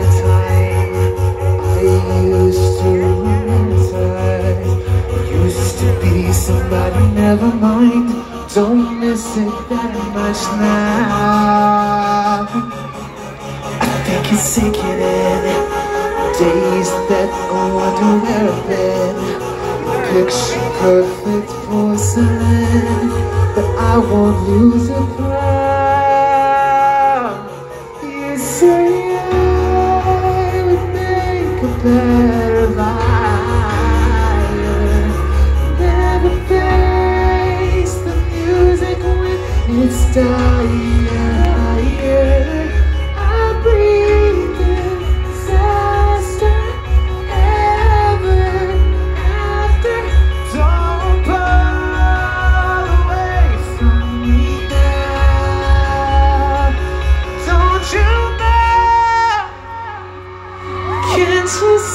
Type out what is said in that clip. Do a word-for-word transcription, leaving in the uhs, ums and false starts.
time I used to inside. Used to be somebody, never mind. Don't miss it that much now. I think it's sinking in. Days that I wonder where I've been. Picture perfect porcelain, but I won't lose a crown. You say I would make a better liar. Never face the music when it's dying. I breathe in disaster ever after. Don't pull away from me now. Don't you know? Can't you